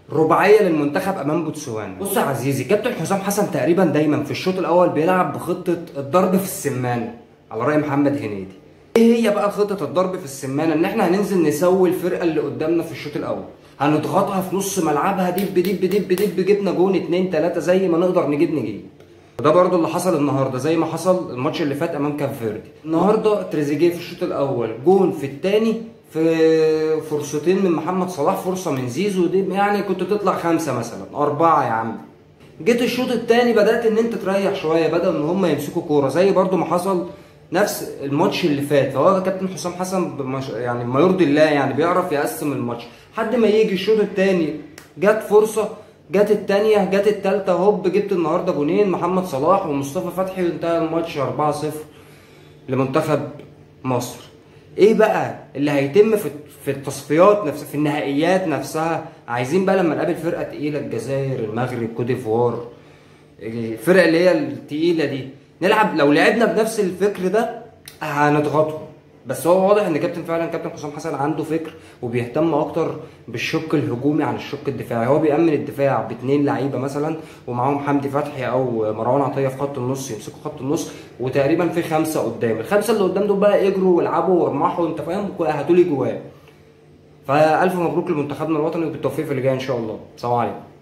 رباعيه للمنتخب امام بوتسوانا. بص يا عزيزي، كابتن حسام حسن تقريبا دايما في الشوط الاول بيلعب بخطه الضرب في السمانه على راي محمد هنيدي. ايه هي بقى خطه الضرب في السمانه؟ ان احنا هننزل نسوي الفرقه اللي قدامنا في الشوط الاول، هنضغطها في نص ملعبها دب دب دب دب، جبنا جون 2 3 زي ما نقدر نجيب. وده برضو اللي حصل النهارده، زي ما حصل الماتش اللي فات امام كاب فيردي. النهارده تريزيجيه في الشوط الاول جون، في الثاني في فرصتين من محمد صلاح، فرصه من زيزو دي يعني كنت تطلع 5 مثلا 4 يا عم. جيت الشوط الثاني بدات ان انت تريح شويه، بدأوا ان هم يمسكوا كوره زي برضو ما حصل نفس الماتش اللي فات. فهو كابتن حسام حسن يعني ما يرضي الله، يعني بيعرف يقسم الماتش لحد ما يجي الشوط الثاني جت فرصه، جت الثانيه، جت الثالثه، هوب جبت النهارده جونين محمد صلاح ومصطفى فتحي، وانتهى الماتش 4-0 لمنتخب مصر. ايه بقى اللي هيتم في التصفيات نفسها، في النهائيات نفسها؟ عايزين بقى لما نقابل فرقه تقيله، الجزائر، المغرب، كوت ديفوار، الفرق اللي هي التقيله دي، نلعب. لو لعبنا بنفس الفكر ده هنضغطهم. بس هو واضح ان كابتن حسام حسن عنده فكر وبيهتم اكتر بالشق الهجومي عن الشق الدفاعي. هو بيأمن الدفاع باثنين لعيبه مثلا، ومعاهم حمدي فتحي او مروان عطيه في خط النص يمسكوا خط النص، وتقريبا في 5 قدام. الخمسه اللي قدام دول بقى يجروا ويلعبوا ويرمحوا، انت فاهم، هاتوا لي جوان. فالف مبروك لمنتخبنا الوطني، وبالتوفيق في اللي جاي ان شاء الله. سلام عليكم.